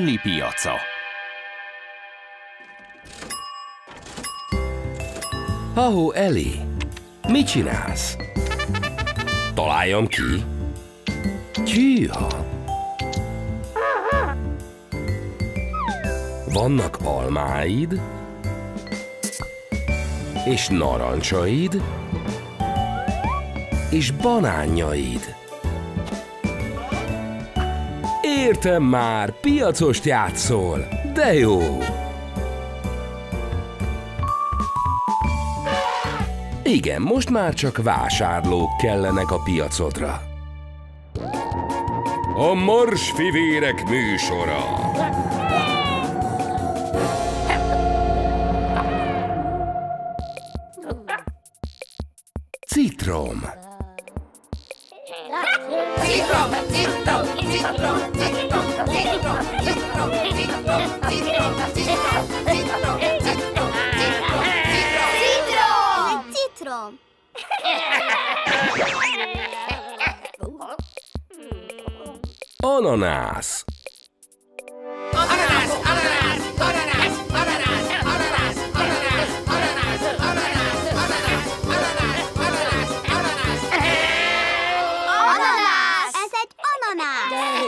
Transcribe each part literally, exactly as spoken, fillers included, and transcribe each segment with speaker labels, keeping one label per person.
Speaker 1: Eli piaca. Ha-ho, Eli! Mit csinálsz? Találjam ki? Tyűha! Vannak almáid, és narancsaid, és banánjaid. Értem már, piacost játszol, de jó! Igen, most már csak vásárlók kellenek a piacodra. A Marsfivérek műsora. Citrom.
Speaker 2: Citrom, citrom, citrom, citrom, citrom, citrom, citrom, citrom, citrom, citrom, citrom, citrom.
Speaker 3: Citrom.
Speaker 1: Ananász.
Speaker 2: Ananász, ananász, ananász, ananász, ananász, ananász, ananász, ananász, ananász, ananász, ananász, ananász.
Speaker 3: Ananász! Ez egy ananász!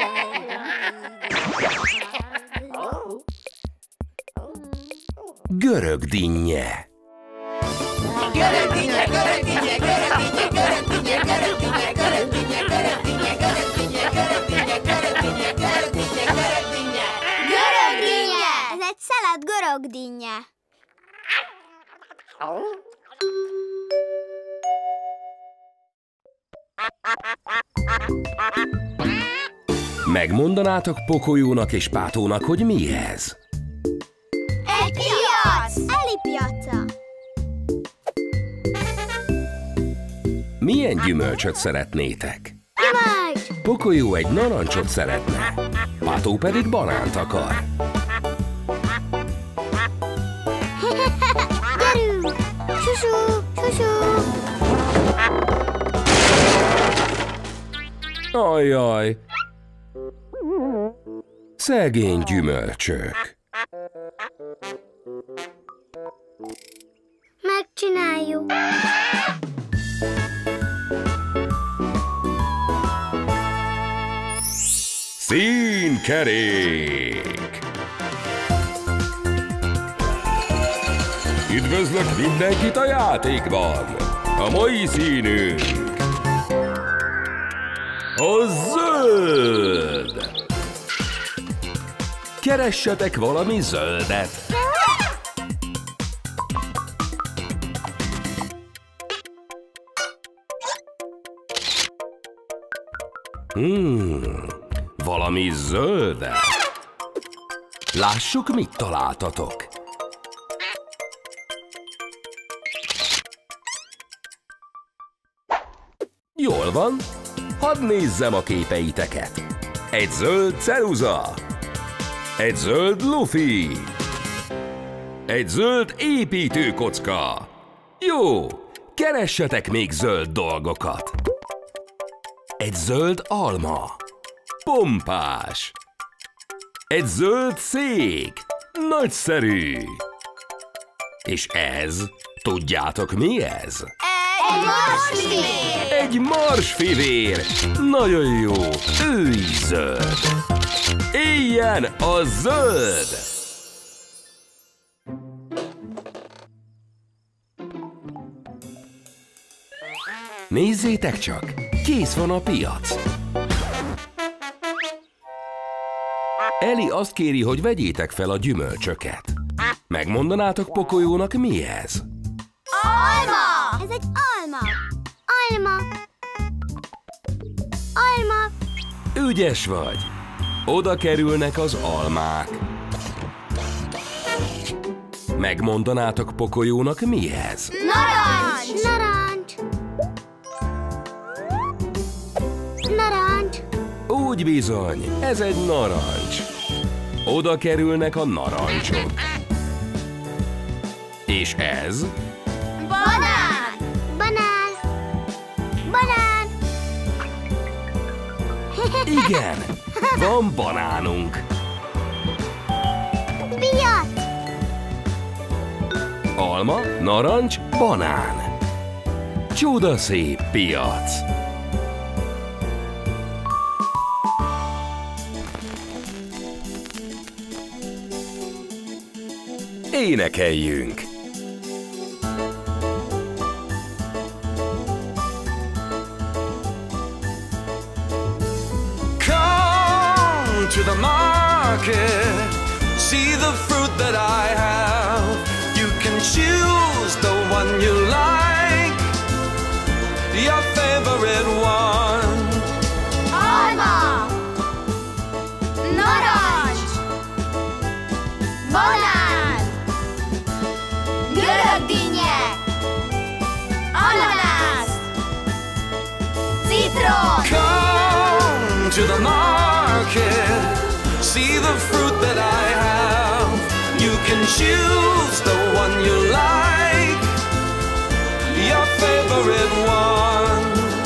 Speaker 1: Görög dinnye.
Speaker 2: Görög dinnye, görög dinnye, görög dinnye, görög dinnye, görög dinnye, görög dinnye, görög dinnye, görög dinnye, görög dinnye, görög dinnye, görög dinnye, görög dinnye.
Speaker 3: Görög dinnye! Ez egy szelet görög dinnye.
Speaker 1: Megmondanátok Pokolyónak és Pátónak, hogy mi ez?
Speaker 3: Egy piac! Eli piaca.
Speaker 1: Milyen gyümölcsöt szeretnétek?
Speaker 3: Gyümölcs!
Speaker 1: Pokolyó egy narancsot szeretne, Pátó pedig banánt akar.
Speaker 3: Gyerünk! Susú, susú!
Speaker 1: Ajjaj! Szegény gyümölcsök.
Speaker 3: Megcsináljuk.
Speaker 1: Színkerék! Üdvözlök mindenkit a játékban! A mai színünk a zöld! Keressetek valami zöldet! Hmm, valami zöldet? Lássuk, mit találtatok! Jól van, hadd nézzem a képeiteket. Egy zöld ceruza, egy zöld lufi, egy zöld építőkocka. Jó, keressetek még zöld dolgokat. Egy zöld alma, pompás, egy zöld szék, nagyszerű. És ez, tudjátok mi ez?
Speaker 3: Egy marsfivér!
Speaker 1: Egy marsfivér! Nagyon jó, ő is zöld. Éljen a zöld! Nézzétek csak, kész van a piac. Eli azt kéri, hogy vegyétek fel a gyümölcsöket. Megmondanátok Pokolyónak, mi ez?
Speaker 3: Alma! Ez egy alma. Alma. Alma.
Speaker 1: Ügyes vagy. Oda kerülnek az almák. Megmondanátok Pokolyónak, mi ez?
Speaker 3: Narancs! Narancs! Narancs!
Speaker 1: Úgy bizony, ez egy narancs. Oda kerülnek a narancsok. És ez?
Speaker 3: Banán! Banán! Banán!
Speaker 1: Igen, van banánunk. Alma, narancs, banán. Csodaszép piac. Énekeljünk!
Speaker 4: Come to the market, see the fruit that I have. You can choose the one you like, your favorite one.
Speaker 3: Alma, narancs, banán, görögdínnye, ananász, citrom.
Speaker 4: Come to the market, see the fruit that I have. You can choose the one you like, your favorite one.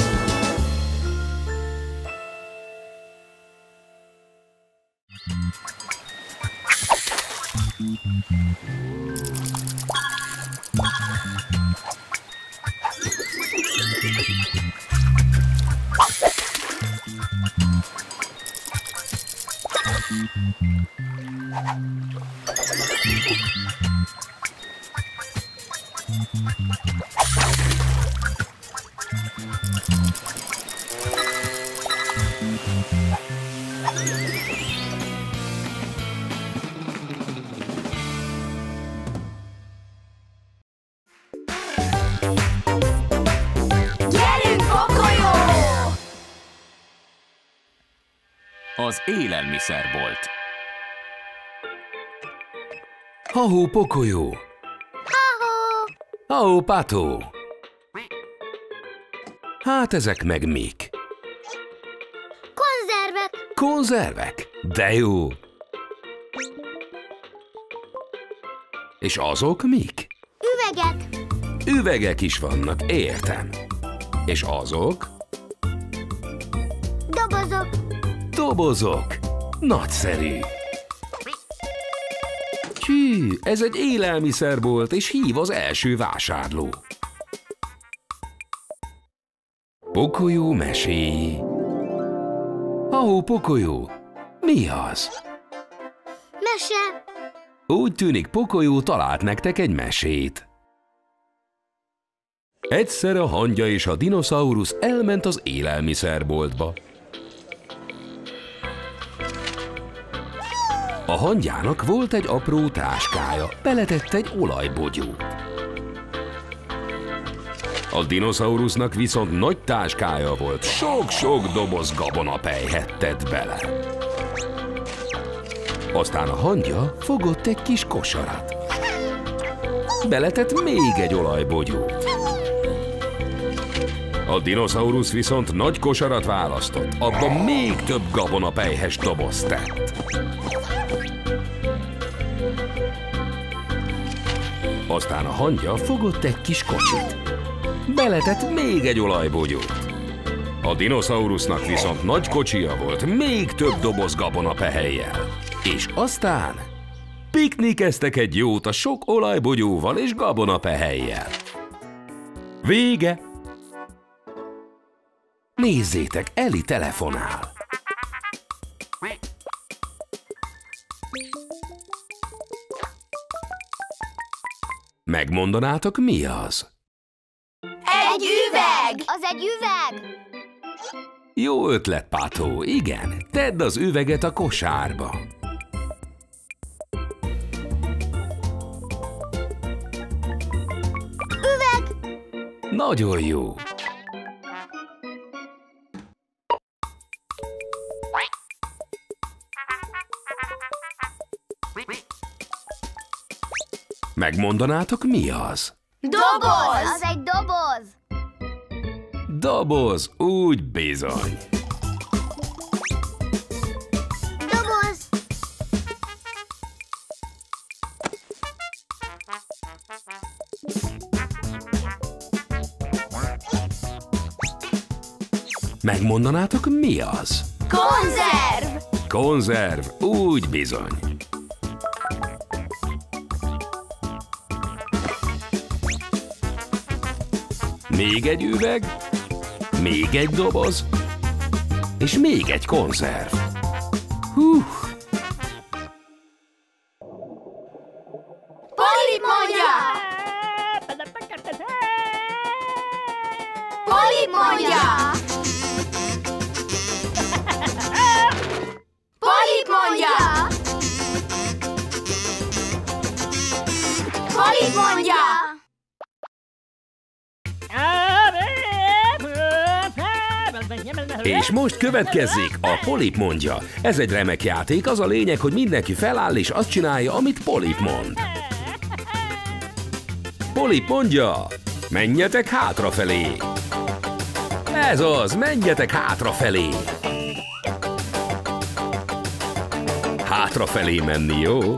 Speaker 3: Gyerünk, Pokolyó!
Speaker 5: Az élelmiszerbolt.
Speaker 1: Ha-hó, Pokolyó!
Speaker 3: Ha-hó!
Speaker 1: Ha-hó, Pátó! Hát ezek meg mik?
Speaker 3: Konzervek!
Speaker 1: Konzervek? De jó! És azok mik?
Speaker 3: Üvegek!
Speaker 1: Üvegek is vannak, értem. És azok?
Speaker 3: Dobozok!
Speaker 1: Dobozok. Nagyszerű. Hű, ez egy élelmiszerbolt, és hív az első vásárló. Pokolyó meséi. Ha-hó, Pokolyó, mi az?
Speaker 3: Mese!
Speaker 1: Úgy tűnik, Pokolyó talált nektek egy mesét. Egyszer a hangya és a dinoszaurusz elment az élelmiszerboltba. A hangyának volt egy apró táskája, beletett egy olajbogyót. A dinoszaurusznak viszont nagy táskája volt, sok-sok doboz gabonapelyhet tett bele. Aztán a hangya fogott egy kis kosarat. Beletett még egy olajbogyót. A dinoszaurusz viszont nagy kosarat választott, abban még több gabonapelyhes doboz tett. Aztán a hangya fogott egy kis kocsit. Beletett még egy olajbogyót. A dinoszaurusznak viszont nagy kocsija volt, még több doboz gabonapehelyjel. És aztán piknikeztek egy jót a sok olajbogyóval és gabonapehelyjel. Vége! Nézzétek, Eli telefonál. Megmondanátok, mi az?
Speaker 3: Egy üveg! Az egy üveg!
Speaker 1: Jó ötlet, Pátó, igen. Tedd az üveget a kosárba.
Speaker 3: Üveg!
Speaker 1: Nagyon jó. Megmondanátok, mi az?
Speaker 3: Doboz! Az egy doboz!
Speaker 1: Doboz, úgy bizony.
Speaker 3: Doboz!
Speaker 1: Megmondanátok, mi az?
Speaker 3: Konzerv!
Speaker 1: Konzerv, úgy bizony. még egy üveg, még egy doboz, és még egy konzerv. Hú!
Speaker 2: Polip mondja! Polip mondja! Polip mondja! Polip mondja!
Speaker 1: És most következzék a Polip mondja. Ez egy remek játék, az a lényeg, hogy mindenki feláll és azt csinálja, amit Polip mond. Polip mondja, menjetek hátrafelé. Ez az, menjetek hátrafelé. Hátrafelé menni, jó?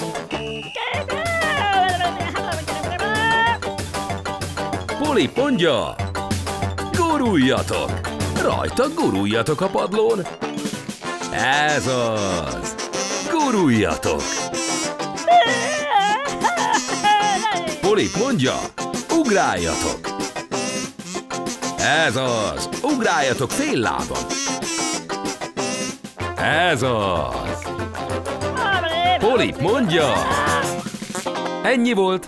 Speaker 1: Polip mondja, guruljatok. Rajta guruljatok a padlón. Ez az. Guruljatok. Polip mondja, ugráljatok. Ez az. Ugráljatok fél lábon. Ez az. Polip mondja. Ennyi volt.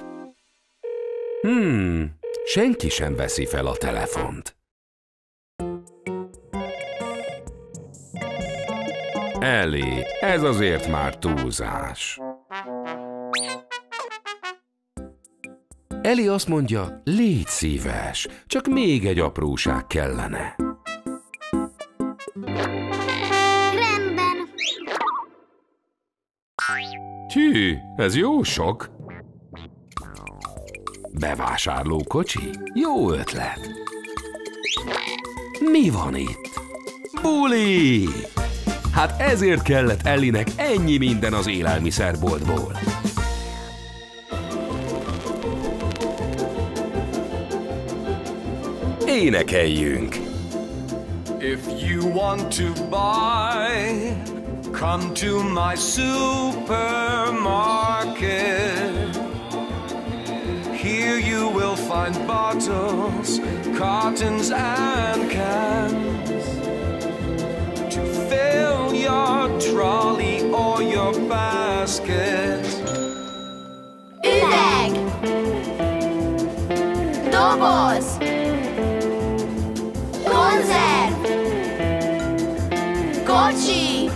Speaker 1: Hmm, senki sem veszi fel a telefont. Ellie, ez azért már túlzás. Ellie azt mondja, légy szíves, csak még egy apróság kellene.
Speaker 3: Rendben.
Speaker 1: Hű, ez jó sok. Bevásárlókocsi? Jó ötlet. Mi van itt? Buli! Hát ezért kellett Ellie-nek ennyi minden az élelmiszerboltból. Énekeljünk!
Speaker 4: If you want to buy, come to my supermarket. Here you will find bottles, cartons and cans to fill your trolley or your basket.
Speaker 2: Üveg! Doboz! Konzerv! Kocsi!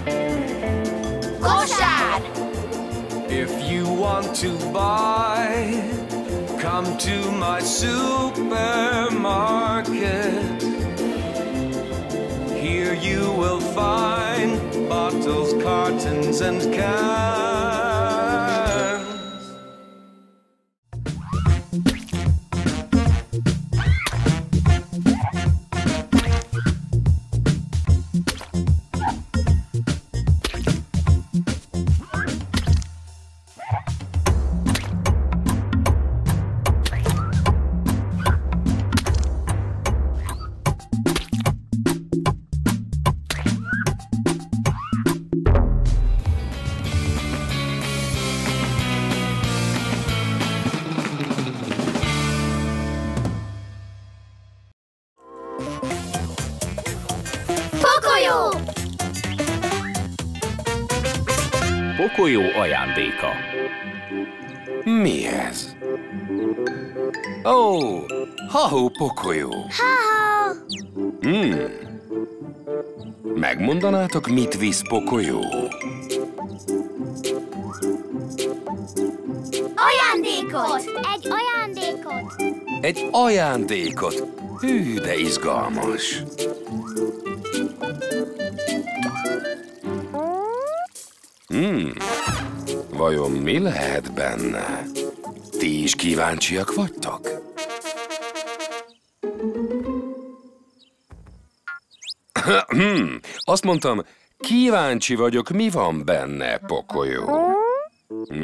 Speaker 2: Kosár!
Speaker 4: If you want to buy, come to my supermarket. Here you will find bottles, cartons, and cans.
Speaker 5: Pokolyó ajándéka.
Speaker 1: Mi ez? Ó, oh, ha-hó pokolyó.
Speaker 3: Ha-ha!
Speaker 1: Hmm. Megmondanátok, mit visz pokolyó?
Speaker 3: Ajándékot! Egy ajándékot!
Speaker 1: Egy ajándékot. Hű, de izgalmas. Hmm. Vajon mi lehet benne? Ti is kíváncsiak vagytok? Azt mondtam, kíváncsi vagyok, mi van benne, pokolyó. Hmm.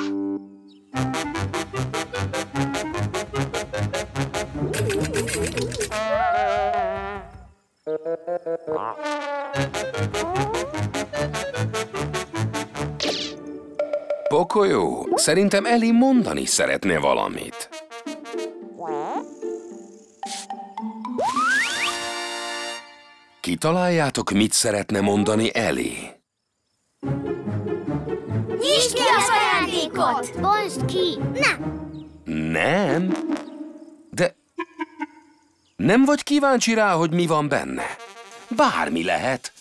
Speaker 1: Pokolyó, szerintem Ellie mondani szeretne valamit. Kitaláljátok, mit szeretne mondani Ellie?
Speaker 3: Nyisd ki az ajándékot! Bontsd ki! Nem!
Speaker 1: Nem? De nem vagy kíváncsi rá, hogy mi van benne? Bármi lehet.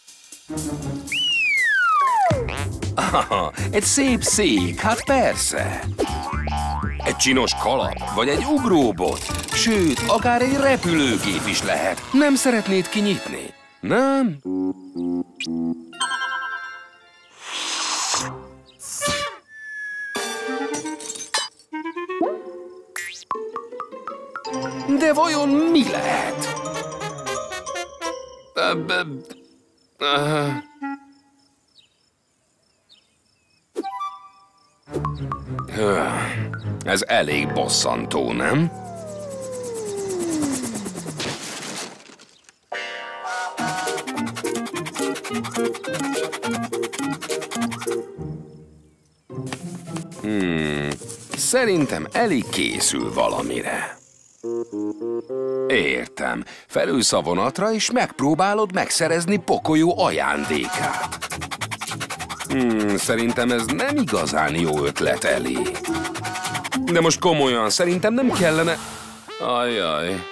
Speaker 1: Aha, egy szép szék, hát persze. Egy csinos kalap, vagy egy ugróbot, sőt, akár egy repülőgép is lehet. Nem szeretnéd kinyitni? Nem? De vajon mi lehet? Ez elég bosszantó, nem? Hmm, szerintem Ellie készül valamire. Értem. Felülsz a vonatra, és megpróbálod megszerezni Pocoyo ajándékát. Hmm, szerintem ez nem igazán jó ötlet, Ellie. De most komolyan, szerintem nem kellene... Ajjaj.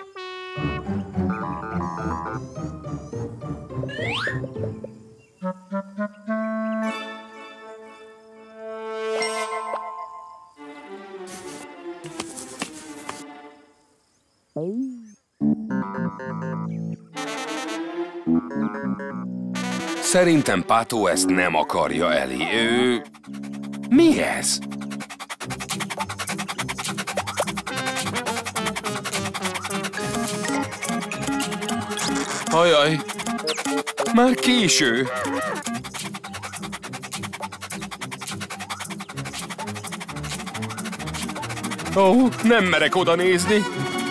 Speaker 1: Szerintem Pato ezt nem akarja, Ellie. Ő... Mi ez? Ajaj, már késő. Ó, nem merek oda nézni.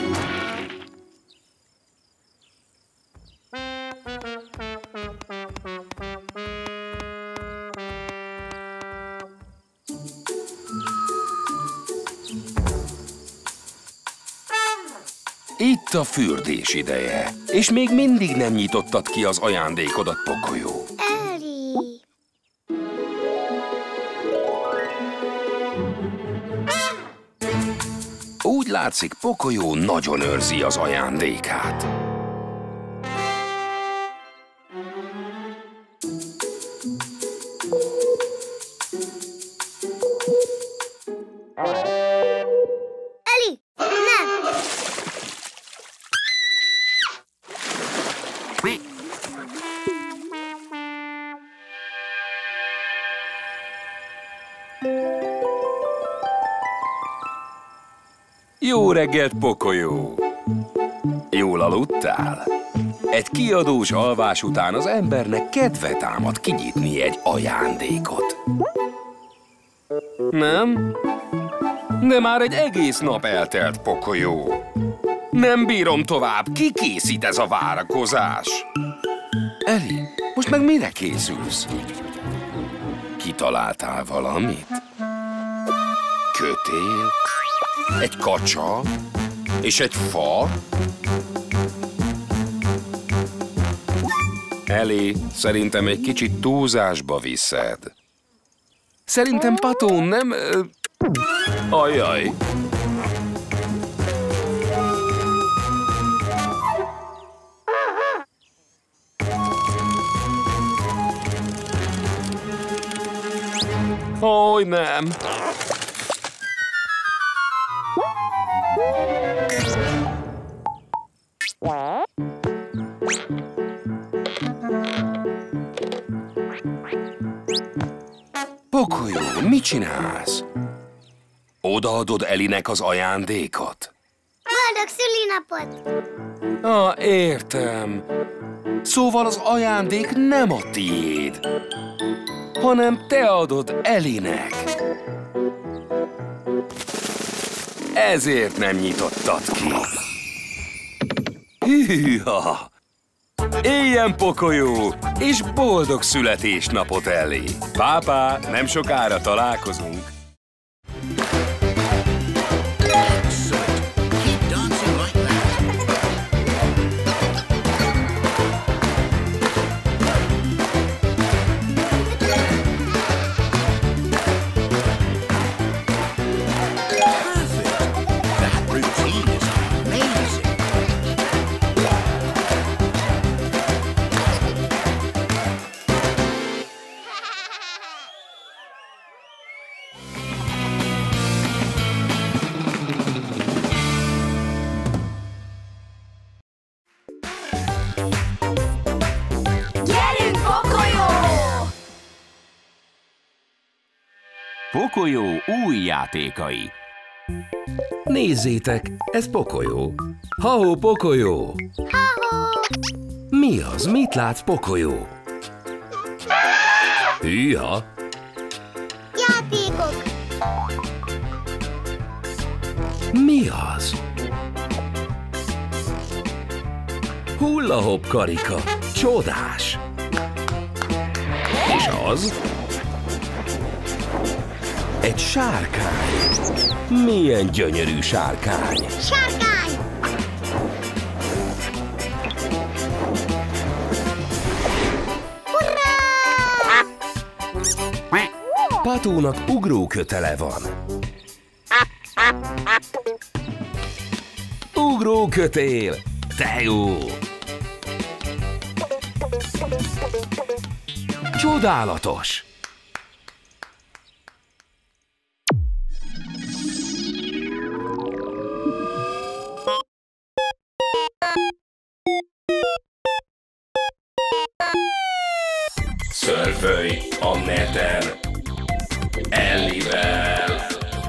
Speaker 1: Itt a fürdés ideje, és még mindig nem nyitottad ki az ajándékodat, Pocoyo.
Speaker 3: Ellie!
Speaker 1: Úgy látszik, Pocoyo nagyon őrzi az ajándékát.
Speaker 3: Ellie! Nem!
Speaker 1: Jó reggelt, Pocoyo! Jól aludtál? Egy kiadós alvás után az embernek kedve támad kinyitni egy ajándékot. Nem? De már egy egész nap eltelt, Pocoyo. Nem bírom tovább, ki készít ez a várakozás? Ellie, most meg mire készülsz? Kitaláltál valamit? Kötél? Egy kacsa? És egy fa? Ellie, szerintem egy kicsit túlzásba viszed. Szerintem Pato nem... Ajjaj! Ó, nem! Pocoyo, mit csinálsz? Odaadod Ellie-nek az ajándékot?
Speaker 3: Boldog szülinapot!
Speaker 1: Ah, értem. Szóval az ajándék nem a tiéd, hanem te adod Ellie-nek. Ezért nem nyitottad ki. Hűha! Éljen, Pocoyo, és boldog születésnapot, Ellie! Pápá, nem sokára találkozunk.
Speaker 2: Keep dancing like that.
Speaker 5: Pokolyó új játékai.
Speaker 1: Nézzétek, ez Pokolyó. Ha-hó, Pokolyó!
Speaker 3: Ha-hó!
Speaker 1: Mi az? Mit látsz, Pokolyó? Hűha!
Speaker 3: Játékok!
Speaker 1: Mi az? Hulla-hop karika. Csodás! És az? Egy sárkány. Milyen gyönyörű sárkány!
Speaker 3: Sárkány! Hurrá!
Speaker 1: Patúnak ugrókötele van. Ugrókötél! De jó! Csodálatos! Szörfölj a neten Ellivel!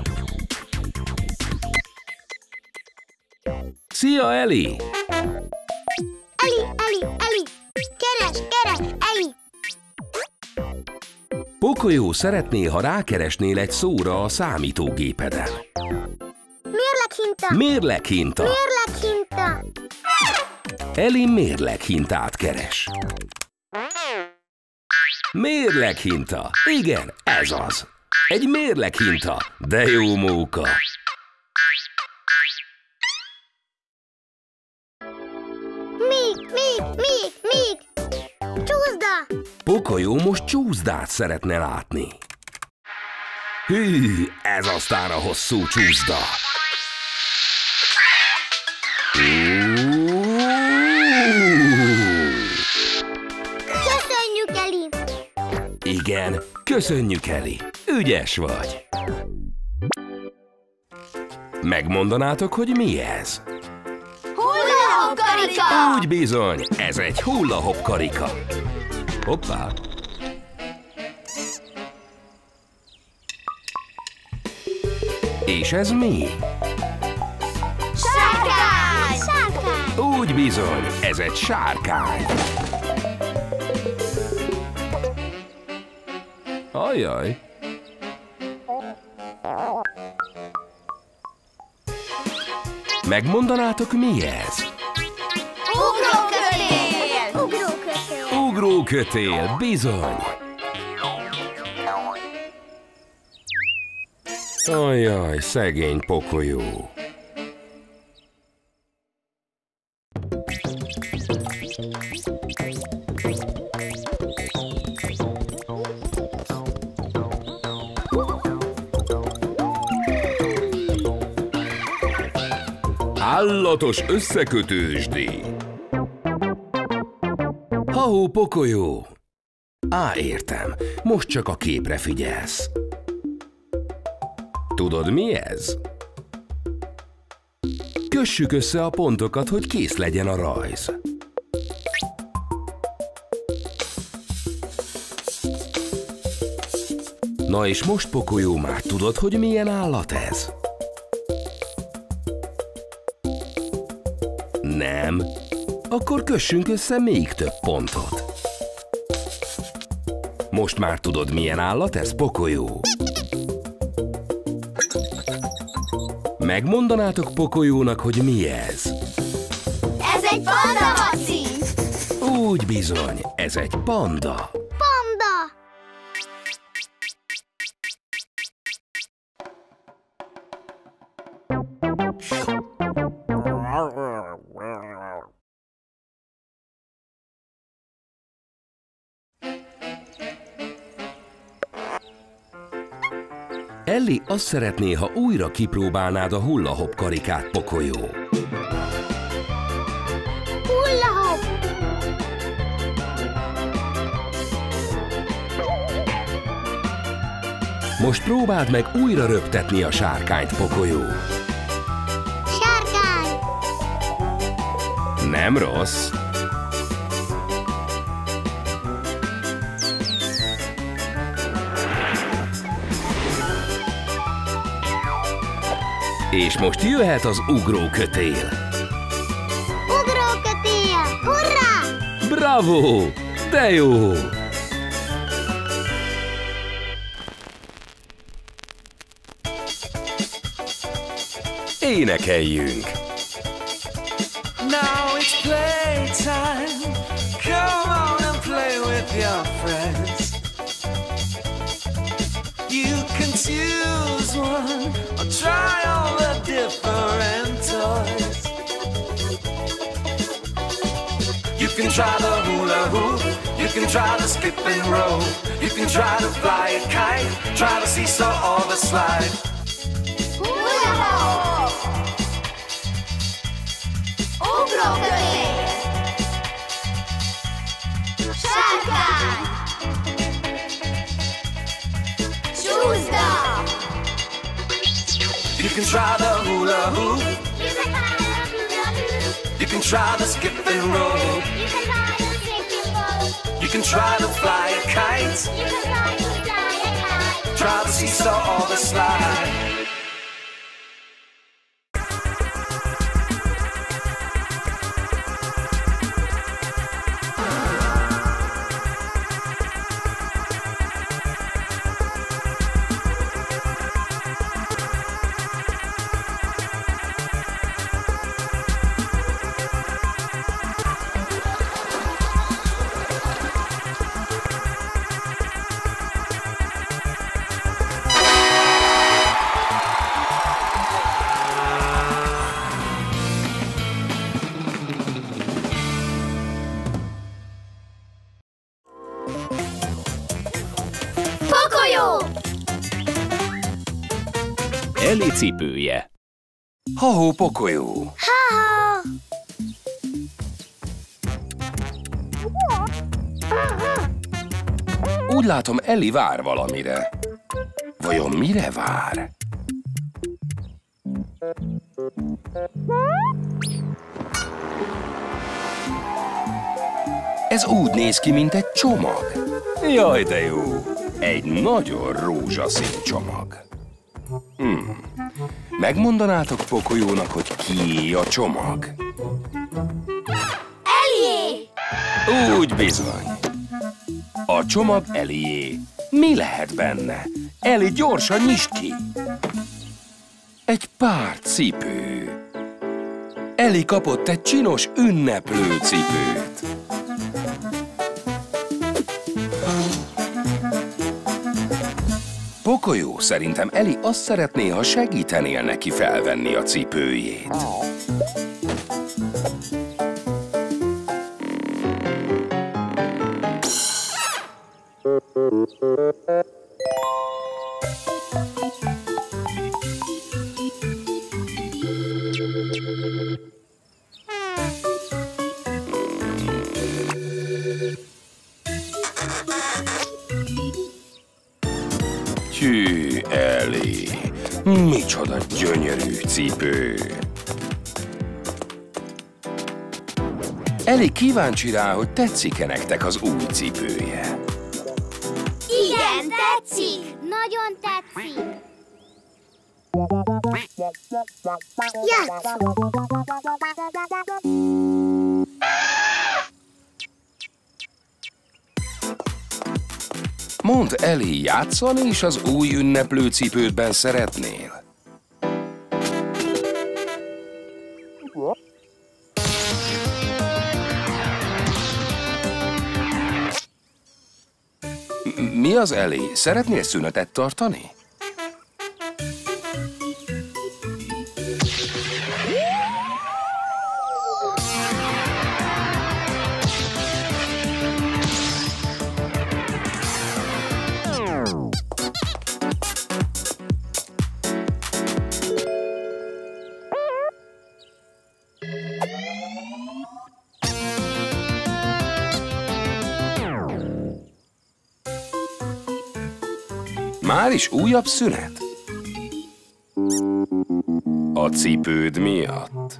Speaker 1: Szia, Elli!
Speaker 3: Eli, Eli, Eli! Keres, keres, Eli!
Speaker 1: Pokolyó szeretné, ha rákeresnél egy szóra a számítógépeden.
Speaker 3: Mérleghinta!
Speaker 1: Mérleghinta!
Speaker 3: Mérleghinta!
Speaker 1: Eli mérleghintát keres. Mérleghinta! Igen, ez az. Egy mérleghinta, de jó móka.
Speaker 3: Még, még, még, még! Csúszda!
Speaker 1: Pokolyó most csúszdát szeretne látni. Hű, ez aztán a hosszú csúszda.
Speaker 3: Köszönjük, Eli!
Speaker 1: Igen, köszönjük, Eli. Ügyes vagy. Megmondanátok, hogy mi ez?
Speaker 3: Hulla-hop karika!
Speaker 1: Úgy bizony, ez egy hulla-hop karika. Hoppá! És ez mi?
Speaker 3: Sárkány! Sárkány!
Speaker 1: Úgy bizony, ez egy sárkány. Ajaj! Megmondanátok, mi ez?
Speaker 3: Ugrókötél! Ugrókötél!
Speaker 1: Ugrókötél, bizony! Ajaj, szegény Pokolyó! Állatos összekötősdi! Ha-hó, Pokolyó! Á, értem, most csak a képre figyelsz. Tudod, mi ez? Kössük össze a pontokat, hogy kész legyen a rajz. Na és most, Pokolyó, már tudod, hogy milyen állat ez? Nem? Akkor kössünk össze még több pontot. Most már tudod, milyen állat ez, Pokolyó? Megmondanátok Pokolyónak, hogy mi ez?
Speaker 3: Ez egy panda, Maci!
Speaker 1: Úgy bizony, ez egy panda.
Speaker 3: Panda!
Speaker 1: Elli azt szeretné, ha újra kipróbálnád a hulla-hop karikát, Pokolyó.
Speaker 3: Hulla-hop!
Speaker 1: Most próbáld meg újra röptetni a sárkányt, Pokolyó.
Speaker 3: Sárkány!
Speaker 1: Nem rossz. És most jöhet az ugrókötél.
Speaker 3: Ugrókötél! Hurrá!
Speaker 1: Bravo! De jó! Énekeljünk!
Speaker 4: Now it's playtime. Come on and play with your friends. You can choose one or try all the different toys. You can try the hula hoop, you can try the skip and rope, you can try to fly a kite, try the seesaw or the slide.
Speaker 3: Ugrókötél! Sárkány! Csúszda!
Speaker 4: You can try the hula hoop, you can try the skip and rope, you can try to fly a kite, try the seesaw or the slide.
Speaker 5: Ellie cipője.
Speaker 1: Ha-hó, pokolyó!
Speaker 3: Ha-ha!
Speaker 1: Úgy látom, Ellie vár valamire. Vajon mire vár? Ez úgy néz ki, mint egy csomag. Jaj, de jó! Egy nagyon rózsaszín csomag. Hmm. Megmondanátok pokolyónak, hogy kié a csomag?
Speaker 3: Ellié!
Speaker 1: Úgy bizony. A csomag Ellié. Mi lehet benne? Ellie, gyorsan nyisd ki! Egy pár cipő. Ellie kapott egy csinos ünneplő cipőt. Pokolyó, szerintem Ellie azt szeretné, ha segítenél neki felvenni a cipőjét. Hű, Ellie, micsoda gyönyörű cipő! Ellie kíváncsi rá, hogy tetszik-e nektek az új cipője.
Speaker 3: Igen, tetszik! Nagyon tetszik! Játszunk!
Speaker 1: Mondd, Ellie, játszani is az új ünneplő cipődben szeretnél? Mi az, Ellie? Szeretnél szünetet tartani? Már is újabb szünet? A cipőd miatt?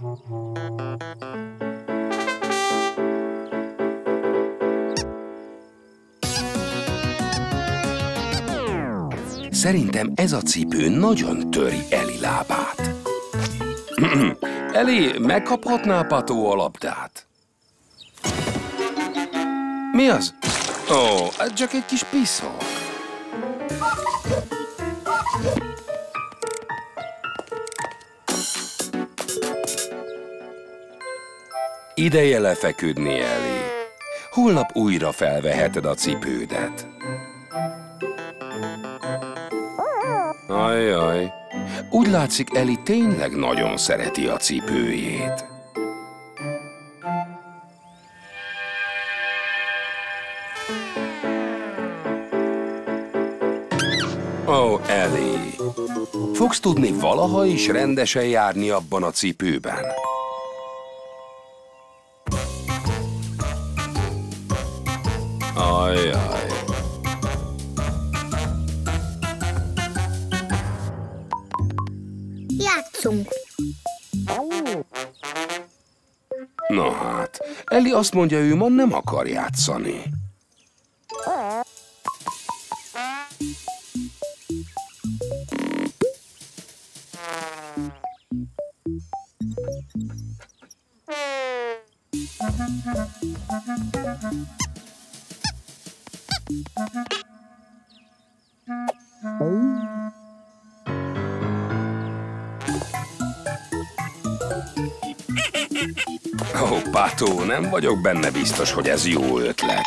Speaker 1: Szerintem ez a cipő nagyon töri Ellie lábát. Eli, megkaphatná Pató a labdát? Mi az? Ó, ez csak egy kis piszok. Ideje lefeküdni, Eli. Holnap újra felveheted a cipődet. Ajjaj. Úgy látszik, Eli tényleg nagyon szereti a cipőjét. Ó, Eli. Fogsz tudni valaha is rendesen járni abban a cipőben? Ajjaj.
Speaker 3: Játszunk.
Speaker 1: Na hát, Eli azt mondja, ő ma nem akar játszani. Ó, Pató, nem vagyok benne biztos, hogy ez jó ötlet.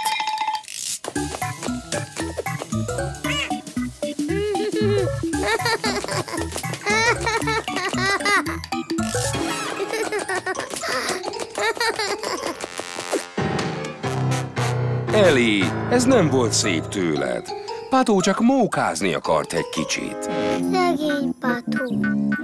Speaker 1: Eli, ez nem volt szép tőled. Pató csak mókázni akart egy kicsit.
Speaker 3: Szegény Pató.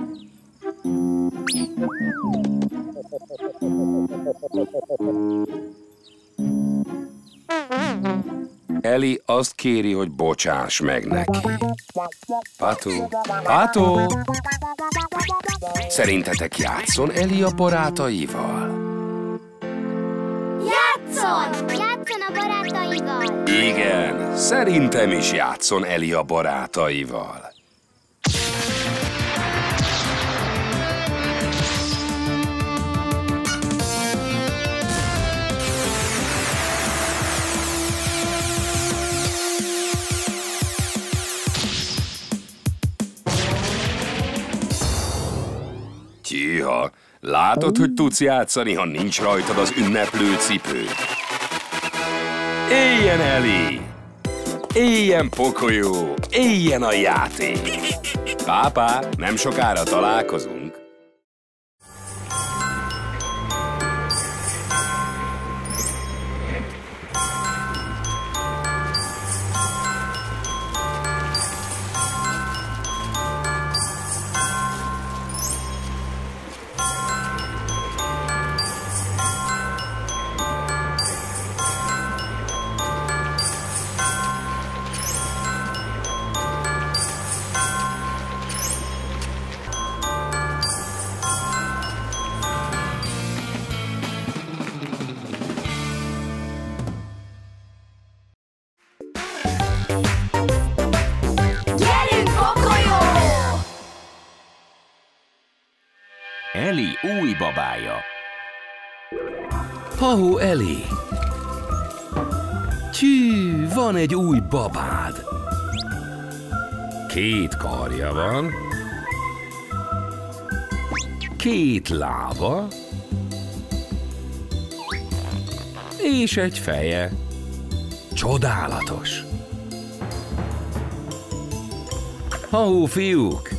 Speaker 1: Eli azt kéri, hogy bocsáss meg neki. Pató, Pató! Szerintetek játszon Eli a barátaival?
Speaker 3: Játszon! Játszon a barátaival!
Speaker 1: Igen, szerintem is játszon Eli a barátaival. Tyha, látod, hogy tudsz játszani, ha nincs rajtad az ünneplő cipő? Éljen, Eli! Éljen, Pokolyó! Éljen a játék! Pápá, nem sokára találkozunk.
Speaker 5: Eli új babája.
Speaker 1: Ha-hó, Eli! Tyű, van egy új babád. Két karja van. Két lába. És egy feje. Csodálatos! Ha-hó, fiúk!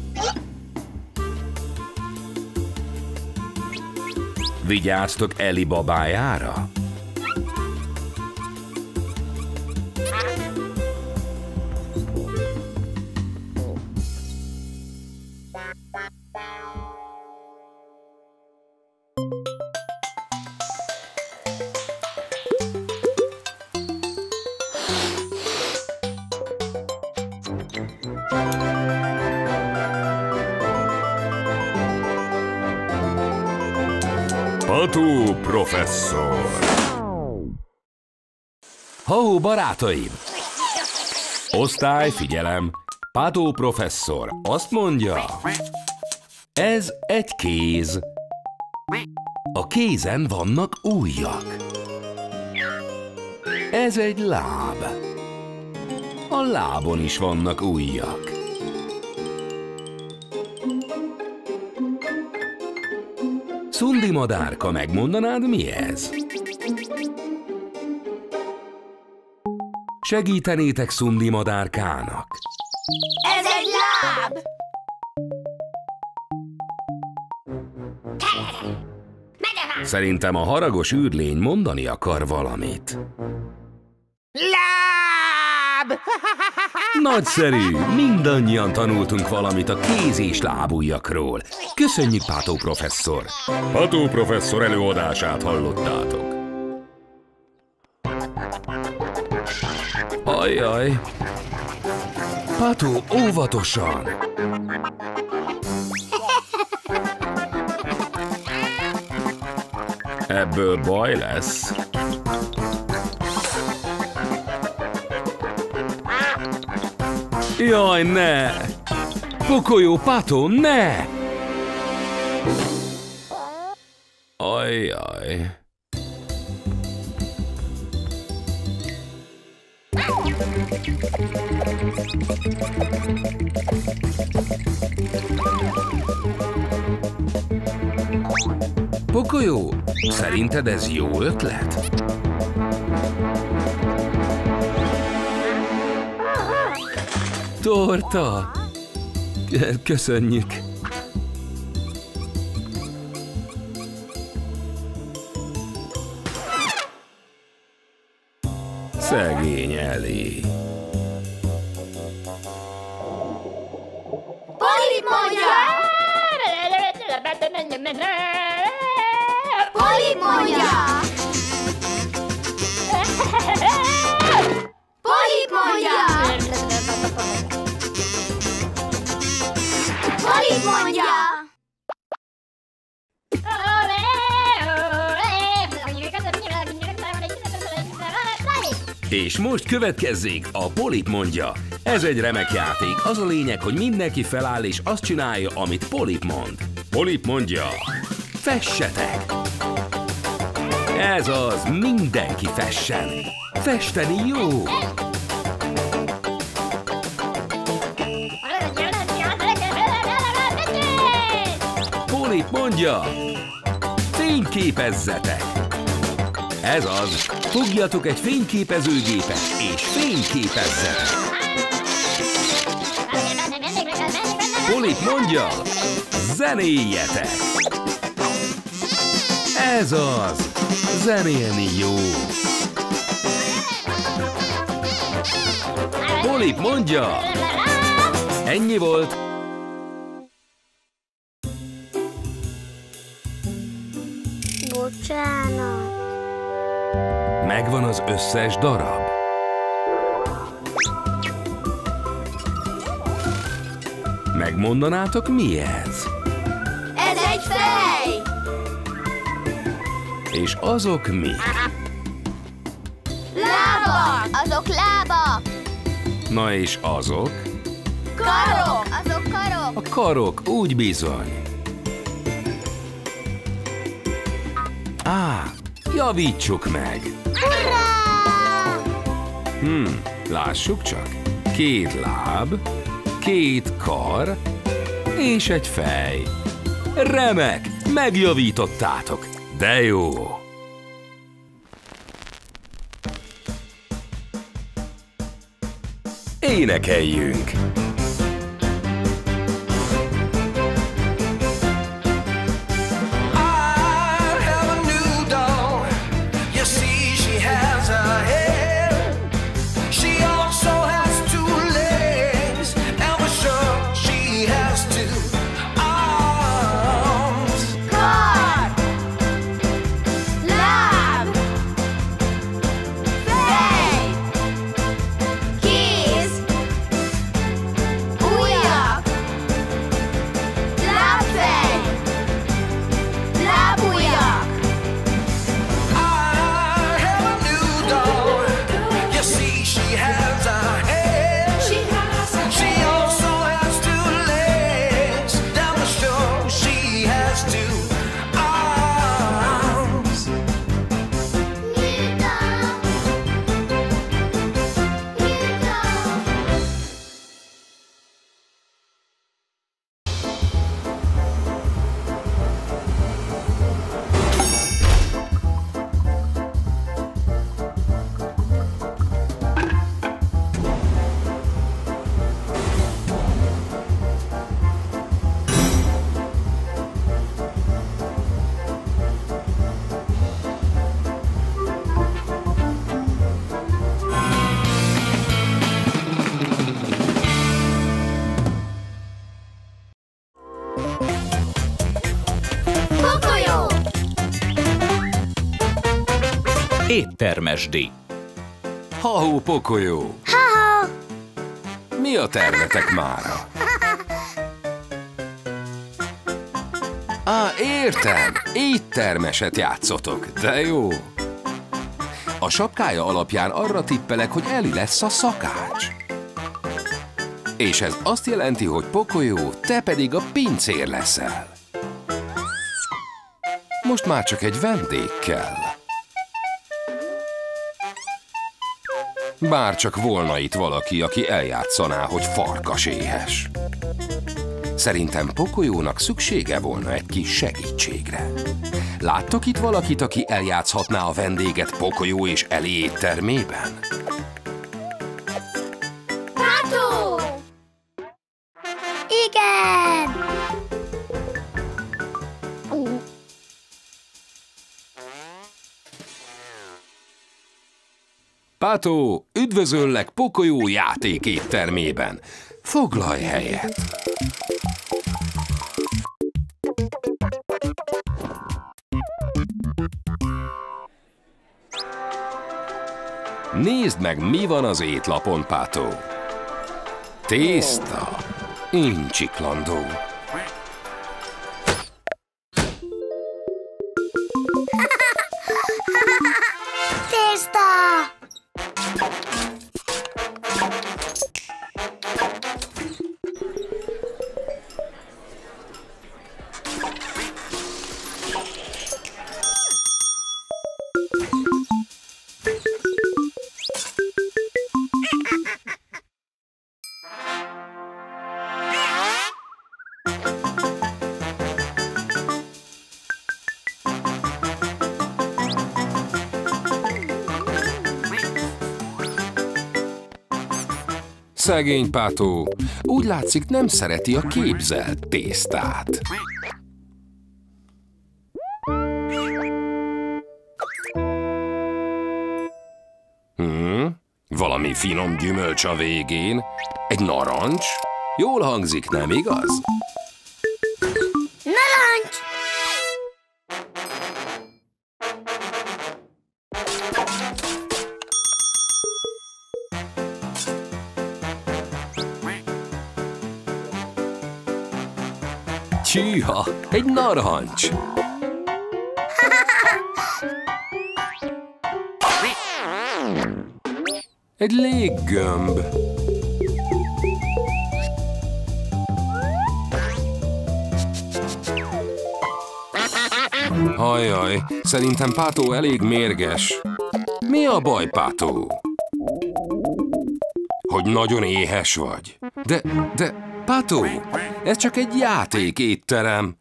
Speaker 1: Vigyáztok Eli babájára? Pató professzor! Ho, barátaim! Osztály, figyelem! Pató professzor azt mondja... Ez egy kéz. A kézen vannak ujjak. Ez egy láb. A lábon is vannak ujjak. Szundi madárka, megmondanád, mi ez? Segítenétek Szundi madárkának?
Speaker 3: Ez egy láb!
Speaker 1: Szerintem a haragos űrlény mondani akar valamit.
Speaker 2: Láb!
Speaker 1: Nagyszerű! Mindannyian tanultunk valamit a kéz- és lábujjakról. Köszönjük, Pátó professzor! Pátó professzor előadását hallottátok. Ajjaj! Pátó, óvatosan! Ebből baj lesz. Jaj, ne! Pokolyó, Pátó, ne! Ajjaj. Pokolyó, szerinted ez jó ötlet? Torta! Köszönjük! Szegény Eli.
Speaker 3: Polip mondja! Polip mondja! Polip mondja! Polip mondja!
Speaker 1: És most következzék a Polip mondja. Ez egy remek játék. Az a lényeg, hogy mindenki feláll és azt csinálja, amit Polip mond. Polip mondja, fessetek! Ez az, mindenki fessen. Festeni jó! Polip mondja, fényképezzetek! Ez az, fogjatok egy fényképezőgépet és fényképezzetek! Polip mondja, zenéljetek! Ez az, zenélni jó! Polip mondja, ennyi volt!
Speaker 3: Bocsánat.
Speaker 1: Megvan az összes darab. Megmondanátok, mi ez?
Speaker 3: Ez egy fej!
Speaker 1: És azok mi?
Speaker 3: Lábak! Azok lábak!
Speaker 1: Na és azok?
Speaker 3: Karok! Azok karok!
Speaker 1: A karok, úgy bizony. Á, javítsuk meg!
Speaker 3: Urrá!
Speaker 1: Hm, lássuk csak. Két láb, két kar és egy fej. Remek! Megjavítottátok! De jó! Énekeljünk!
Speaker 5: Éttermesdi.
Speaker 1: Ha-hó, Pokolyó!
Speaker 3: Ha-ha!
Speaker 1: Mi a tervetek mára? Á, értem! Éttermeset játszotok, de jó! A sapkája alapján arra tippelek, hogy Eli lesz a szakács. És ez azt jelenti, hogy Pokolyó, te pedig a pincér leszel. Most már csak egy vendég kell. Bár csak volna itt valaki, aki eljátszaná, hogy farkas éhes. Szerintem Pokolyónak szüksége volna egy kis segítségre. Láttok itt valakit, aki eljátszhatná a vendéget Pokolyó és Eli éttermében?
Speaker 3: Pátó! Igen!
Speaker 1: Pátó, üdvözöllek Pokolyó játék éttermében. Foglalj helyet! Nézd meg, mi van az étlapon, Pátó. Tészta, incsiklandó.
Speaker 3: Tészta!
Speaker 1: Szegény Pátó, úgy látszik, nem szereti a képzelt tésztát. Hmm, valami finom gyümölcs a végén. Egy narancs? Jól hangzik, nem igaz?
Speaker 3: Narancs!
Speaker 1: Csíha, egy narancs! Egy léggömb. Ajaj, szerintem Pátó elég mérges. Mi a baj, Pátó? Hogy nagyon éhes vagy. De, de, Pátó, ez csak egy játékétterem.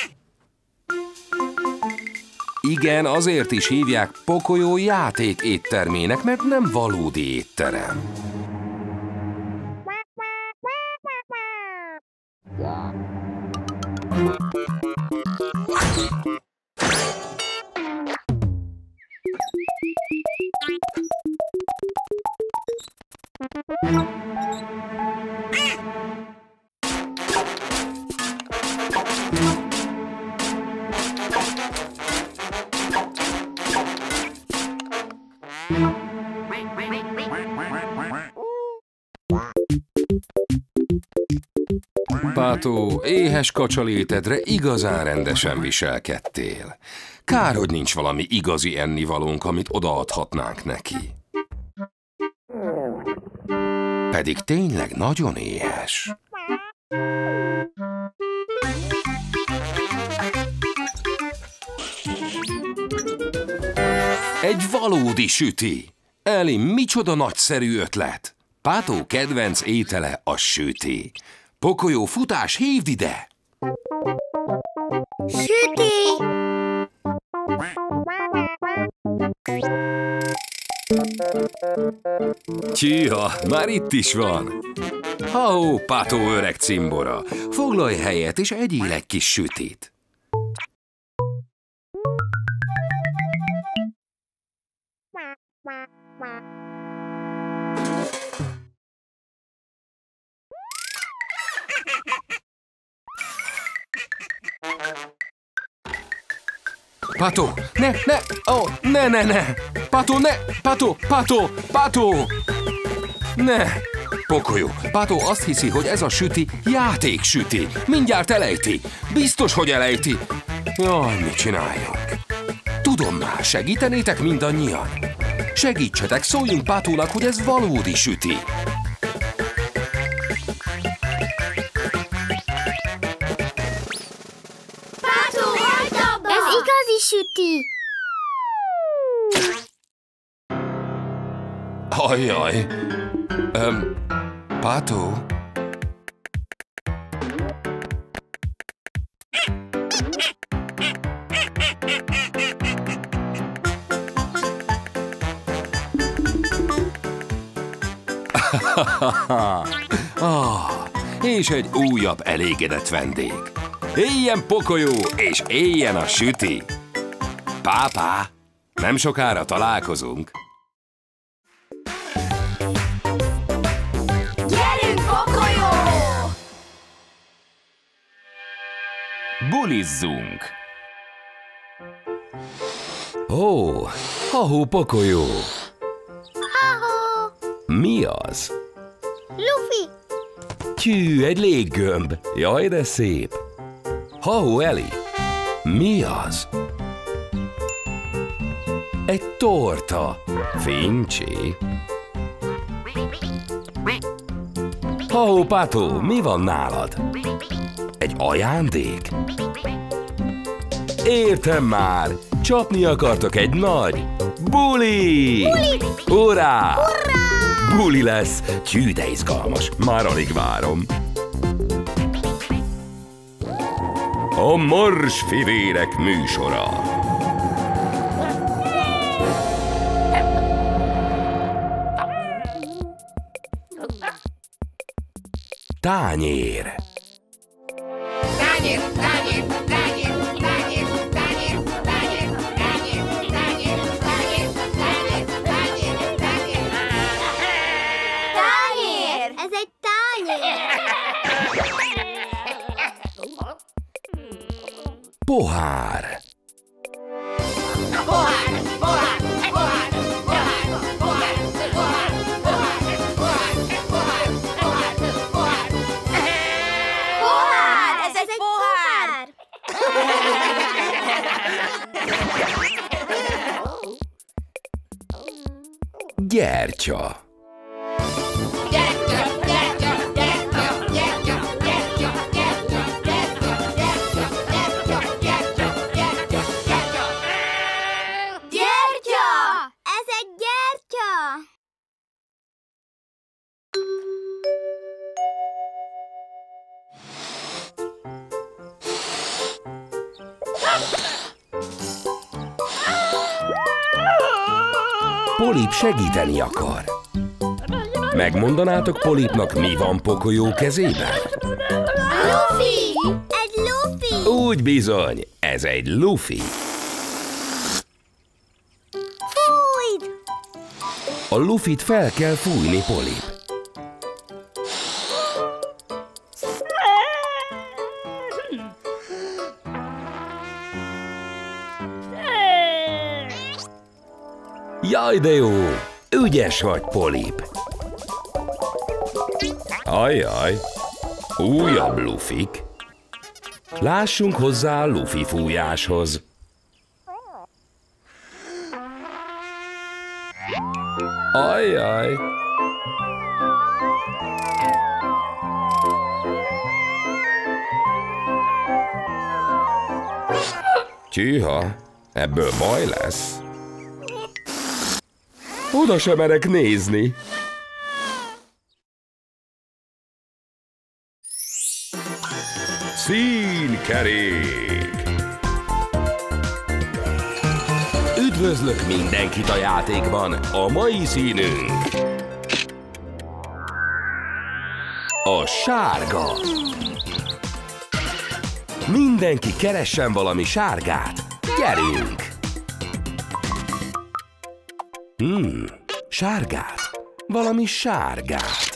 Speaker 1: Igen, azért is hívják Pokolyó játékéttermének, mert nem valódi étterem. Pátó, éhes kacsalétedre igazán rendesen viselkedtél. Kár, hogy nincs valami igazi ennivalónk, amit odaadhatnánk neki. Pedig tényleg nagyon éhes. Egy valódi süti! Eli, micsoda nagyszerű ötlet! Pátó kedvenc étele a süti. Pokolyó, futás, hívd ide!
Speaker 3: Süti!
Speaker 1: Csíha, már itt is van! Ha-hó, Pátó öreg cimbora! Foglalj helyet és egyél egy kis sütit! Pató, ne, ne, ó, oh, ne, ne, ne! Pató, ne! Pató, Pató, Pató! Ne! Pokolyó, Pató azt hiszi, hogy ez a süti játéksüti. Mindjárt elejti. Biztos, hogy elejti. Jaj, mit csináljunk? Tudom már, segítenétek mindannyian? Segítsetek, szóljunk Patónak, hogy ez valódi süti.
Speaker 3: Pátó, hagyd abba! Ez igazi süti!
Speaker 1: Ajjaj! Öm, Pátó? Ah, és egy újabb elégedett vendég. Éljen Pokolyó, és éljen a süti! Pápá, nem sokára találkozunk.
Speaker 3: Gyerünk, Pokolyó!
Speaker 5: Bulizzunk!
Speaker 1: Ó, ha-hó Pokolyó!
Speaker 3: Ha-ho!
Speaker 1: Mi az?
Speaker 3: Luffy!
Speaker 1: Tyű, egy léggömb. Jaj, de szép. Ha-hó Eli! Mi az? Egy torta. Fincsi. Ha-hó Pátó, mi van nálad? Egy ajándék? Értem már! Csapni akartok egy nagy buli!
Speaker 3: Buli!
Speaker 1: Urrá!
Speaker 3: Urrá!
Speaker 1: Buli lesz! Tyű, de izgalmas. Már alig várom. A Marsfivérek műsora. Tányér.
Speaker 2: Tányér, tányér, tányér, tányér, tányér, tányér, tányér, tányér, tányér, tányér, tányér, tányér.
Speaker 3: Tányér! Ez egy tányér!
Speaker 1: Pohár.
Speaker 2: Pohár, pohár, pohár, pohár, pohár, pohár, pohár, pohár, pohár, pohár, pohár.
Speaker 3: Pohár! Ez egy pohár!
Speaker 1: Gyertya.
Speaker 2: Gyertya, gyertya, gyertya, gyertya, gyertya, gyertya, gyertya, gyertya, gyertya, gyertya, gyertya, gyertya.
Speaker 3: Gyertya! Ez egy gyertya!
Speaker 1: Polip segíteni akar. Megmondanátok Polipnak, mi van Pokolyó kezében?
Speaker 3: Luffy! Egy Luffy!
Speaker 1: Úgy bizony, ez egy lufi.
Speaker 3: Fújd!
Speaker 1: A lufit fel kell fújni, Polip. Jaj, de jó! Ügyes vagy, Polip. Ajjaj! Újabb lufik. Lássunk hozzá a lufi fújáshoz. Ajjaj! Tyűha, ebből baj lesz. Oda sem merek nézni. Színkerék! Üdvözlök mindenkit a játékban! A mai színünk a sárga. Mindenki keressen valami sárgát. Gyerünk! Hmm, sárgát. Valami sárgát.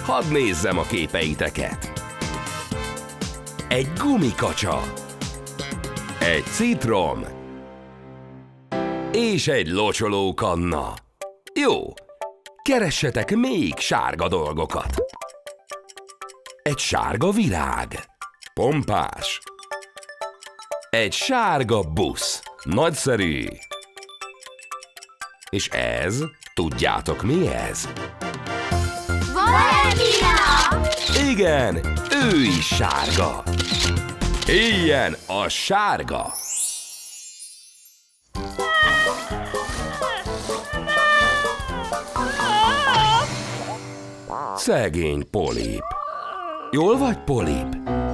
Speaker 1: Hadd nézzem a képeiteket. Egy gumikacsa, egy citrom és egy locsolókanna. Jó, keressetek még sárga dolgokat. Egy sárga virág, pompás. Egy sárga busz, nagyszerű. És ez, tudjátok mi ez?
Speaker 3: Valentina!
Speaker 1: Igen, ő is sárga. Ilyen a sárga. Szegény Polip. Jól vagy, Polip?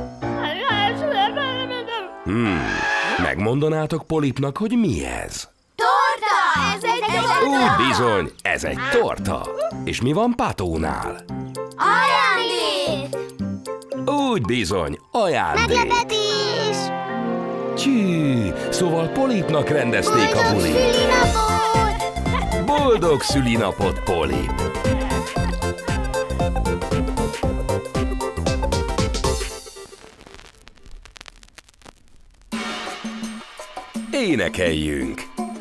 Speaker 1: Hmm, megmondanátok Polipnak, hogy mi ez?
Speaker 3: Torta! Ez egy torta!
Speaker 1: Úgy bizony, ez egy torta. És mi van Patónál?
Speaker 3: Ajándék!
Speaker 1: Úgy bizony, ajándék.
Speaker 3: Meglepetés!
Speaker 1: Csű, szóval Polipnak rendezték a
Speaker 3: Boldog
Speaker 1: bulit.
Speaker 3: szülinapot!
Speaker 1: Boldog szülinapot, Polip! Énekeljünk!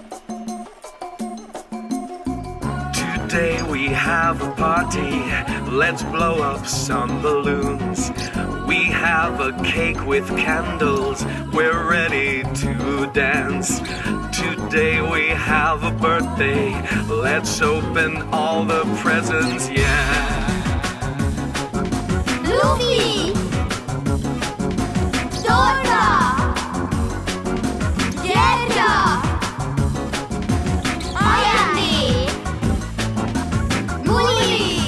Speaker 4: Today we have a party, let's blow up some balloons. We have a cake with candles, we're ready to dance. Today we have a birthday, let's open all the presents, yeah.
Speaker 3: Luffy! Torta! Gyertya! Ajándék! Muli!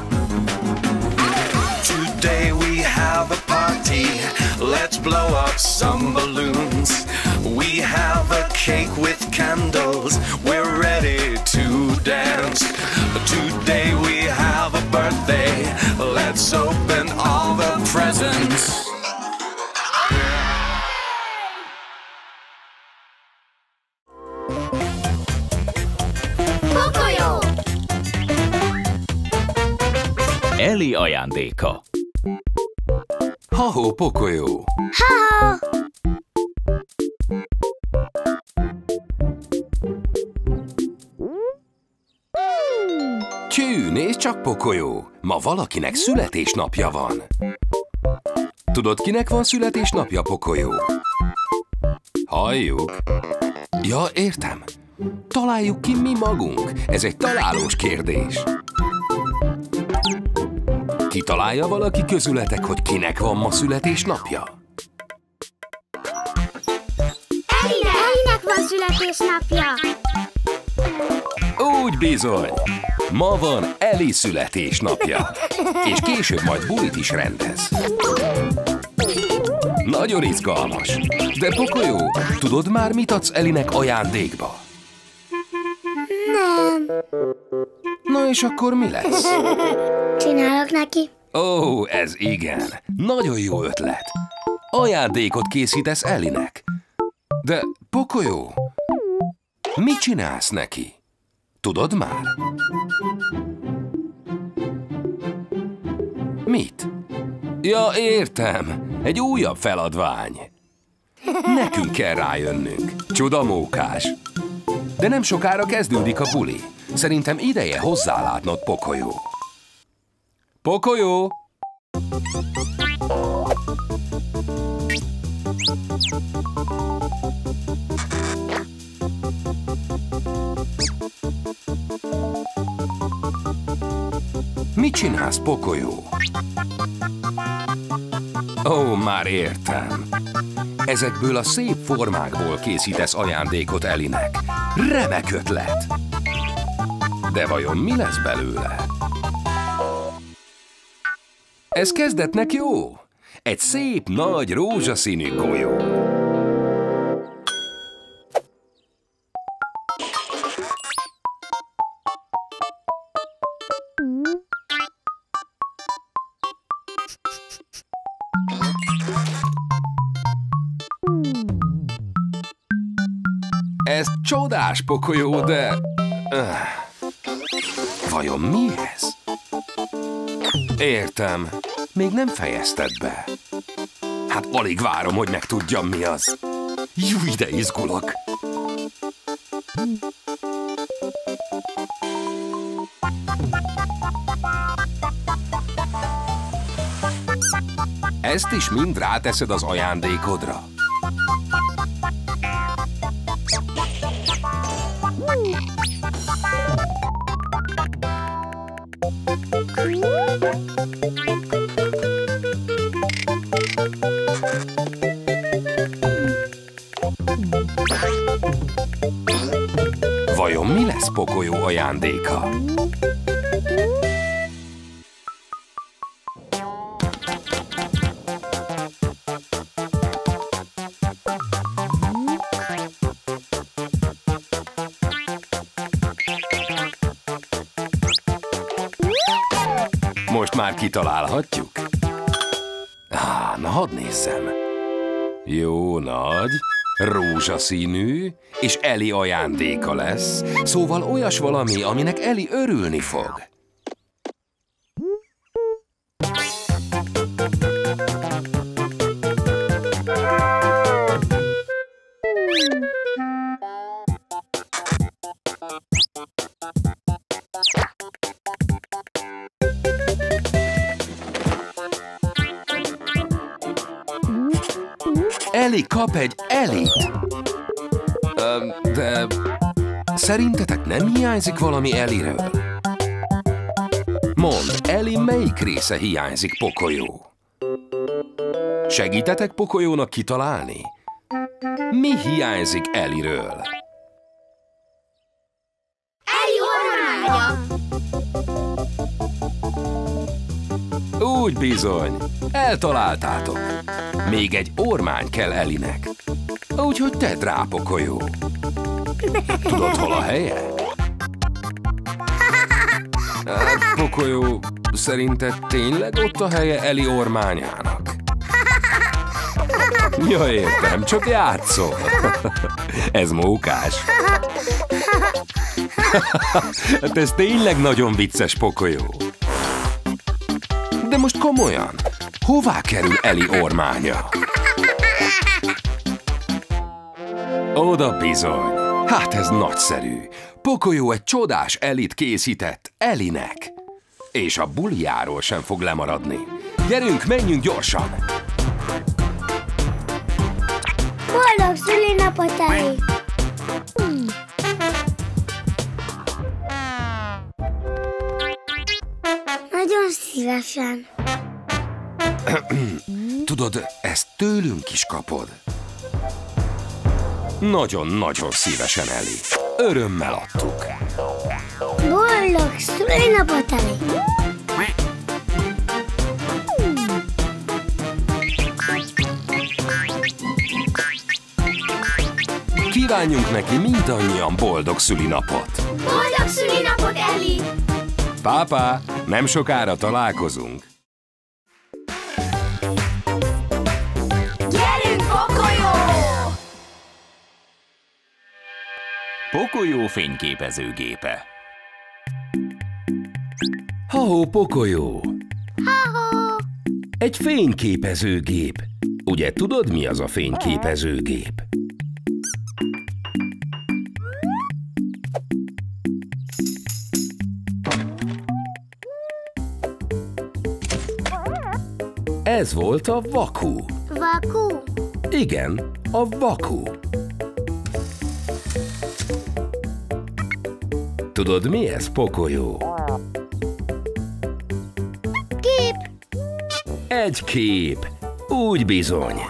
Speaker 4: Today we have a party, let's blow up some balloons. We have a cake with candles, we're ready to dance. Today we have a birthday, let's open all the presents.
Speaker 3: Pokolyó!
Speaker 5: Eli ajándéka.
Speaker 1: Ha-hó, Pokolyó!
Speaker 3: Ha-ha!
Speaker 1: Csű, nézd csak, Pokolyó! Ma valakinek születésnapja van. Tudod, kinek van születésnapja, Pokolyó? Halljuk. Ja, értem. Találjuk ki mi magunk. Ez egy találós kérdés. Kitalálja valaki közületek, hogy kinek van ma születésnapja?
Speaker 3: Elinek! Elinek van születésnapja!
Speaker 1: Úgy bizony! Ma van Eli születésnapja. És később majd bulit is rendez. Nagyon izgalmas. De Pokolyó, tudod már, mit adsz Elinek ajándékba?
Speaker 3: Nem.
Speaker 1: Na és akkor mi lesz?
Speaker 3: Csinálok neki.
Speaker 1: Ó, ez igen. Nagyon jó ötlet. Ajándékot készítesz Elinek. De, Pokolyó, mit csinálsz neki? Tudod már? Mit? Ja, értem. Egy újabb feladvány. Nekünk kell rájönnünk. Csodamókás. De nem sokára kezdődik a buli. Szerintem ideje hozzálátnod, Pokolyó. Pokolyó! Mit csinálsz, Pokolyó? Ó, már értem. Ezekből a szép formákból készítesz ajándékot Elinek. Remek ötlet! De vajon mi lesz belőle? Ez kezdetnek jó. Egy szép, nagy, rózsaszínű golyó. Ez csodás, Pokolyó, de... Öh. Vajon mi ez? Értem. Még nem fejezted be. Hát alig várom, hogy megtudjam, mi az. Júj, de izgulok. Ezt is mind ráteszed az ajándékodra. Vajon mi lesz Pocoyo ajándéka? Most már kitalálhatjuk? Á, na hadd nézzem. Jó nagy, rózsaszínű, és Ellie ajándéka lesz, szóval olyas valami, aminek Ellie örülni fog. Ellie kap egy Ellie-t. De szerintetek nem hiányzik valami Ellie-ről? Mondd, Ellie melyik része hiányzik Pocoyo? Segítetek Pocoyónak kitalálni? Mi hiányzik Ellie-ről?
Speaker 3: Ellie ormánya!
Speaker 1: Úgy bizony, eltaláltátok. Még egy ormány kell Ellie-nek. Úgyhogy tedd rá, Pocoyo. Tudod, hol a helye? Hát, Pocoyo, szerinted tényleg ott a helye Ellie ormányának? Ja, értem, csak játszol. Ez mókás. Hát ez tényleg nagyon vicces, Pocoyo. De most komolyan, hová kerül Ellie ormánya? Oda bizony. Hát ez nagyszerű. Pocoyo egy csodás Ellie-t készített Ellie-nek. És a bulijáról sem fog lemaradni. Gyerünk, menjünk gyorsan!
Speaker 3: Boldog szülinapot, Ellie! Nagyon szívesen.
Speaker 1: Tudod, ezt tőlünk is kapod. Nagyon-nagyon szívesen, Ellie. Örömmel adtuk.
Speaker 3: Boldog szülinapot, Ellie!
Speaker 1: Kívánjunk neki mindannyian boldog szülinapot.
Speaker 3: Boldog szülinapot, Ellie!
Speaker 1: Pápá, nem sokára találkozunk.
Speaker 2: Gyerünk, Pocoyo!
Speaker 5: Pocoyo fényképezőgépe.
Speaker 1: Ha-ho, Pocoyo!
Speaker 3: Ha-ho!
Speaker 1: Egy fényképezőgép. Ugye tudod, mi az a fényképezőgép? Ez volt a vaku.
Speaker 3: Vaku?
Speaker 1: Igen, a vaku. Tudod, mi ez, Pocoyo?
Speaker 3: Kép!
Speaker 1: Egy kép. Úgy bizony.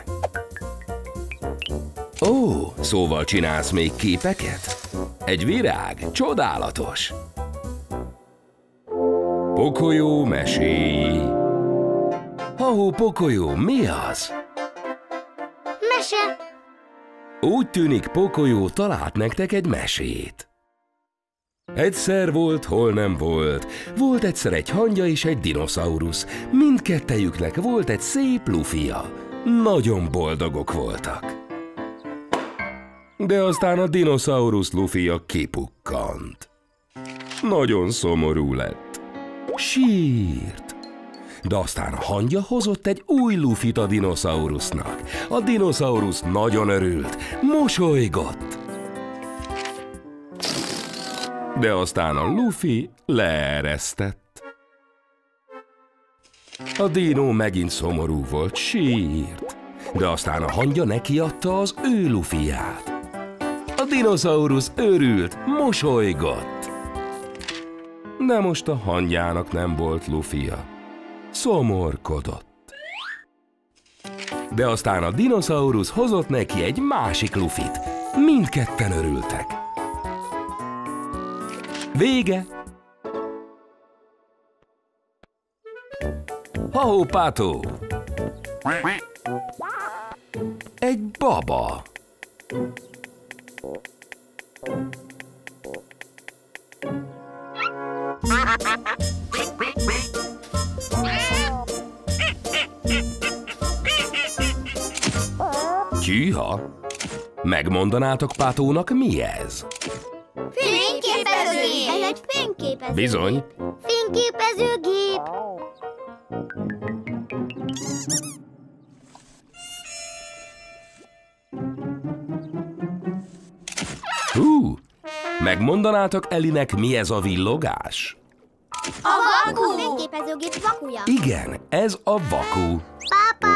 Speaker 1: Ó, szóval csinálsz még képeket? Egy virág? Csodálatos. Pocoyo meséi. Ha-ho, Pocoyo, mi az?
Speaker 3: Mese!
Speaker 1: Úgy tűnik, Pocoyo talált nektek egy mesét. Egyszer volt, hol nem volt. Volt egyszer egy hangya és egy dinoszaurusz. Mindkettejüknek volt egy szép lufia. Nagyon boldogok voltak. De aztán a dinoszaurusz lufia kipukkant. Nagyon szomorú lett. Sírt. de aztán a hangya hozott egy új lufit a dinoszaurusznak. A dinoszaurusz nagyon örült, mosolygott. De aztán a lufi leeresztett. A dinó megint szomorú volt, sírt, de aztán a hangya nekiadta az ő lufiját. A dinoszaurusz örült, mosolygott. De most a hangyának nem volt lufija. Szomorkodott. De aztán a dinoszaurusz hozott neki egy másik lufit. Mindketten örültek. Vége! Ha-hó, pátó! Egy baba. Tyűha! Megmondanátok Pátónak, mi ez?
Speaker 3: Fényképezőgép! Ez egy fényképezőgép.
Speaker 1: Bizony.
Speaker 3: Fényképezőgép.
Speaker 1: Hú! Megmondanátok Elinek, mi ez a villogás?
Speaker 3: A vaku! A fényképezőgép vakuja.
Speaker 1: Igen, ez a vaku.
Speaker 3: Pápá!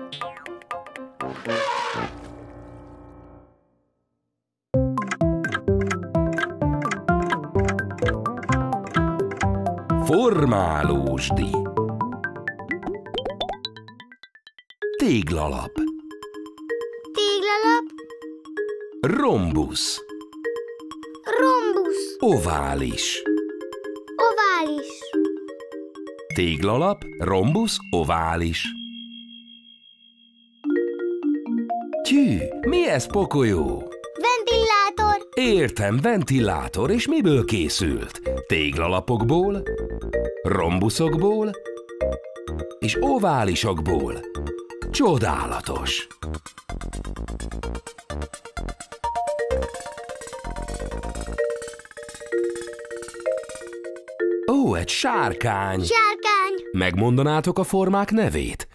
Speaker 1: Formálósdi. Téglalap.
Speaker 3: Téglalap.
Speaker 1: Rombusz.
Speaker 3: Rombusz.
Speaker 1: Ovális.
Speaker 3: Ovális.
Speaker 1: Téglalap, rombusz, ovális. Tyű, mi ez, pokolyó?
Speaker 3: Ventilátor.
Speaker 1: Értem, ventilátor, és miből készült? Téglalapokból, rombuszokból és oválisokból. Csodálatos! Ó, egy sárkány!
Speaker 3: Sárkány.
Speaker 1: Megmondanátok a formák nevét?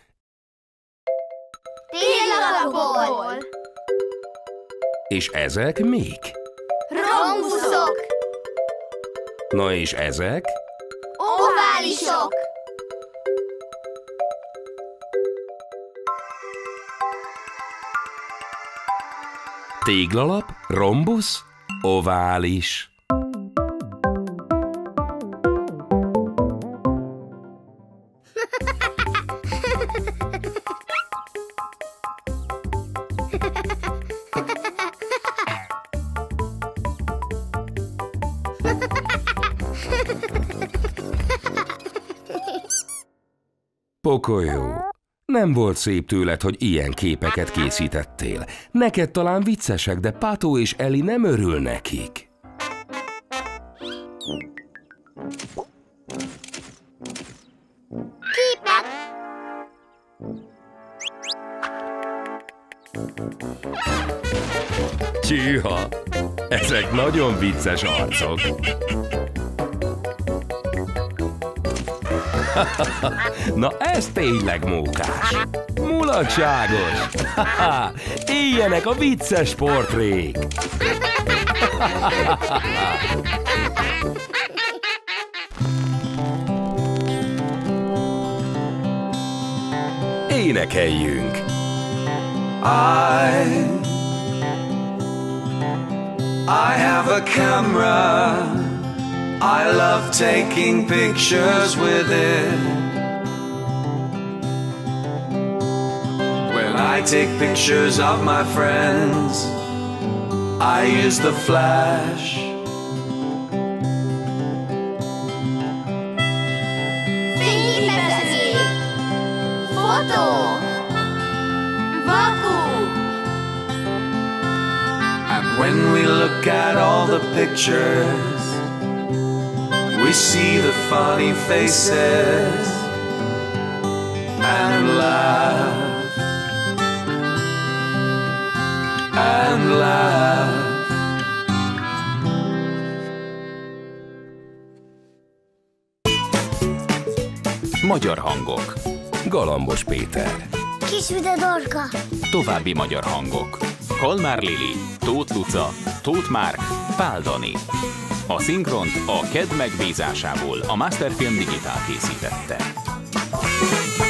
Speaker 3: Téglalapokból.
Speaker 1: És ezek mik?
Speaker 3: Rombuszok.
Speaker 1: Na és ezek?
Speaker 3: Oválisok.
Speaker 1: Téglalap, rombusz, ovális. Pokolyó, nem volt szép tőled, hogy ilyen képeket készítettél. Neked talán viccesek, de Pátó és Eli nem örül nekik.
Speaker 3: Képek.
Speaker 1: Tyűha! Ezek nagyon vicces arcok. Na ez tényleg mókás. Mulatságos. Éljenek a vicces portrék. Énekeljünk.
Speaker 4: I I have a camera. I love taking pictures with it. When I take pictures of my friends, I use the flash.
Speaker 3: Fényképezőgép. Fotó. Vaku.
Speaker 4: And when we look at all the pictures, we see the funny faces and laugh and laugh.
Speaker 5: Magyar hangok.
Speaker 1: Galambos Péter.
Speaker 3: Kisüde Dorka.
Speaker 5: További magyar hangok. Kalmár Lili, Tóth Luca, Tóth Márk, Pál Dani. A szinkront a Ked megbízásából a Masterfilm Digitál készítette.